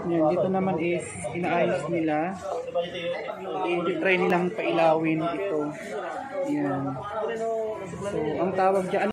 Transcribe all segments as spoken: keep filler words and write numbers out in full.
Yan, dito naman is inaayos nila. I-try nilang pailawin ito. Yan. So, ang tawag dyan.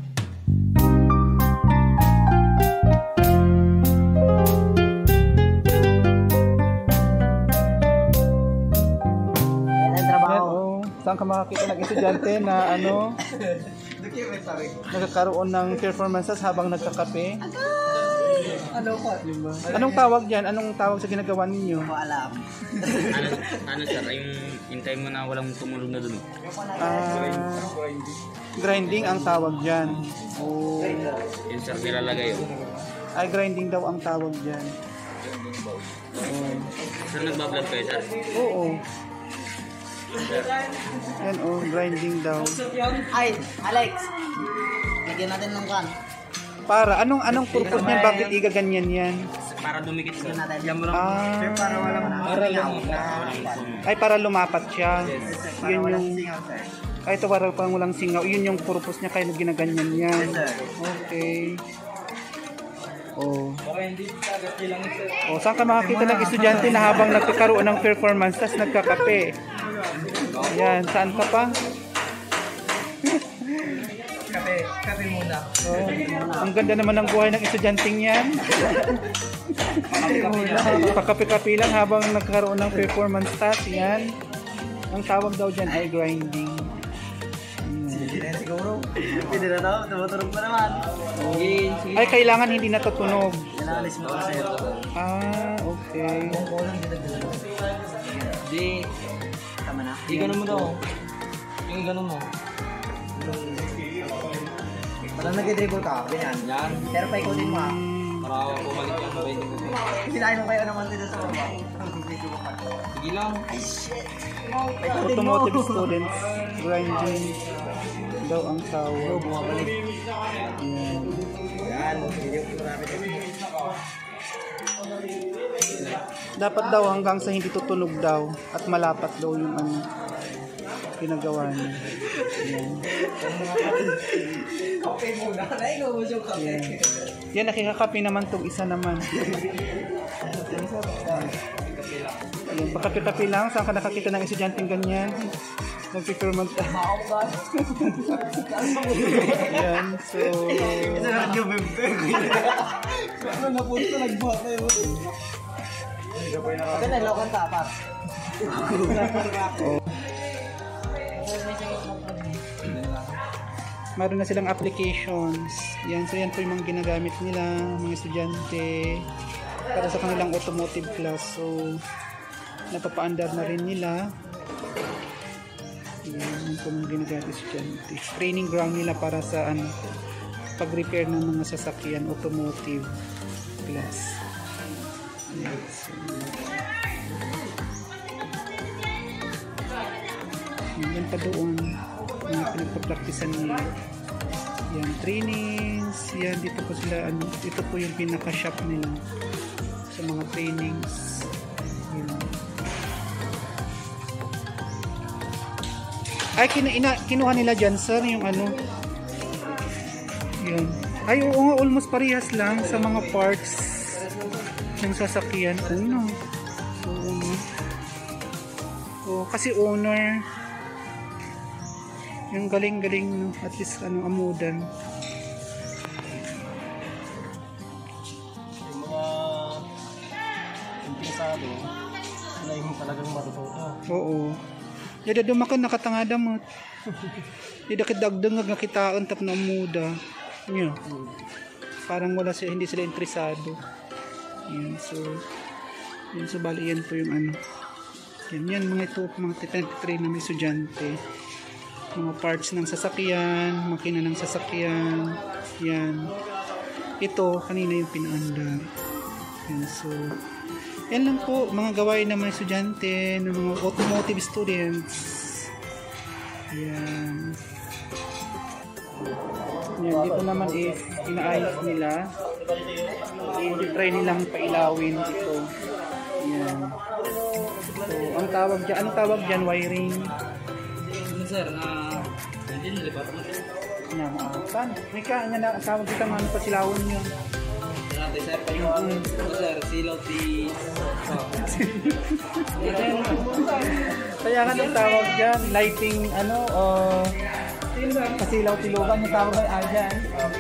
Saan ka makakita ng estudyante na ano nagkakaroon ng performances habang nagkakape? Ano po? Diba? Anong tawag dyan? Anong tawag sa ginagawa ninyo? Hindi ko alam. ano, ano sir, yung hintay mo na walang tumulong na dun? Uh, grinding ang tawag dyan. Oh. Yun sir, nilalagay yun. Ay, grinding daw ang tawag dyan. Oh. Sir, nagbablog kayo sir? Oo. Yan oh, grinding daw. Ay, Alex. Lagyan natin ng kan. Para, anong anong purpose niyan? Bakit igaganyan yan? Para dumikit sir. Yan mo lang. Ah, Para walang para ay, para lumapat siya. Yun yung... Ay, ito para pang walang singaw. Yun yung purpose niya kaya ginaganyan yan. Okay. Oh. Oh, saan ka makakita ng estudyante na habang nagkakaroon ng performance tas nagkakape? Yan, saan ka pa? kape, kape muna. Oh, ang ganda naman ng buhay ng estudyanteng yan. Pakape-kape lang habang nagkakaroon ng performance tas. Yan. Ang tawag daw dyan ay grinding. Siguro. Hindi na daw, tumutunog pa naman. Ay, kailangan hindi natutunog. Inalis mo kasi ito. Ah, okay. Di, tama na. Di ganun mo daw. Yung ganun mo. Parang nag-dribble ka, ganyan. Yan. Pero pa ikaw din mo ha. Para bumalik yung bending ko. Sinain mo kayo naman dito sa baba. Sige lang. Automotive students, grinding daw ang tawag. Bumabalik. Yan. Yan, hindi ko marami din. Dapat daw hanggang sa hindi tutunog daw at malapat daw yung ano ginagawa niya. Yan. Kape muna. Naigaw mo yung kape. Yan. Yan, nakikakape naman tong isa naman. Yan, pakape-kape lang. Saan ka nakakita ng estudyanteng ganyan? Nag-performance. Yan, so... Ito na yung bebe. Ano na po ito? Nagbuhat na yun. Ito na, lokan tapat. Meron na silang applications. Yan, so yan po yung mga ginagamit nila, mga estudyante para sa kanilang automotive class. So, napapaandar na rin nila. Yan, yan po yung ginagamit estudyante. Training ground nila para sa ano, pag-repair ng mga sasakyan, automotive class. Yan, so, yan pa doon yung pinagpa-practicean nila. Yan, trainings. Yan, dito po sila, ano, ito po yung pinaka-shop nila sa mga trainings. Yan. Ay, kina, ina, kinuha nila dyan, sir, yung ano. Yan. Ay, oo nga, almost parehas lang sa mga parts ng sasakyan. Ano? Oo nga. Oo, kasi owner. Yung galing-galing, no? At least ano, amudan. Yung mga interesado, sila yung talagang matututo. Oo. Yada dumakan nakatangada mo. Yada kidagdag nga kitaan tap na amuda. Yan. Parang wala sila, hindi sila interesado. Yan, so yan, so bali yan po yung ano. Yan, yan mga ito, mga twenty-three na may estudyante. Mga parts ng sasakyan, makina ng sasakyan. Yan. Ito, kanina yung pinaandar. Yan, so yan lang po, mga gawain ng mga estudyante, ng mga automotive students. Yan. Yan, dito naman is inaayos nila. I-try nilang pailawin ito. Yan. So, ang tawag dyan, anong tawag dyan? Wiring? Ano sir, na hindi nilipat mo sir. Yan, uh, saan? May ka, nga na, tawag dito mga pasilawin nyo. Natin sir, pa yung ano sir, Pasilaw ti... Kaya nga nang tawag dyan, lighting ano, o kasilaw tilugan, yung tawag ay ayan.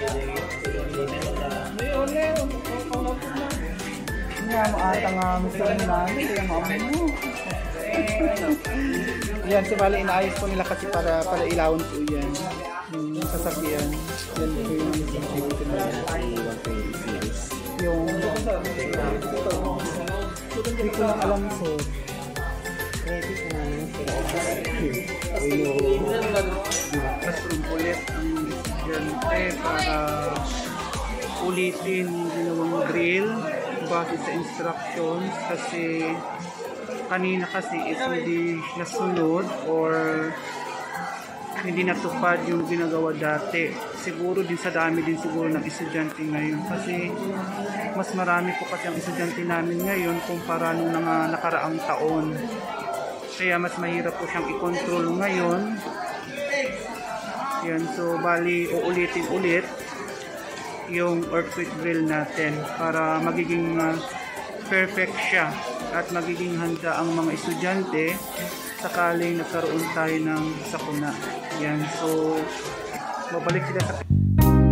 Nga mo ata nga mister namin, kaya maamin mo. Yan, so bali inaayos po nila kasi para para ilawon po yan. Yung sasakyan. Yan po yung sasakyan na yung hindi ko lang alam so ready ko na classroom ulit ang estudyante para ulitin yung ginawang drill base sa instructions kasi kanina kasi is hindi nasunod or hindi natupad yung ginagawa dati. Siguro din sa dami din siguro ng estudyante ngayon kasi mas marami po kasi ang estudyante namin ngayon kumpara nung mga nakaraang taon. Kaya mas mahirap po siyang i-control ngayon. Yan, so bali uulitin ulit yung earthquake drill natin para magiging uh, perfect siya at magiging handa ang mga estudyante sakaling nagkaroon tayo ng sakuna. Yan, so babalik sila sa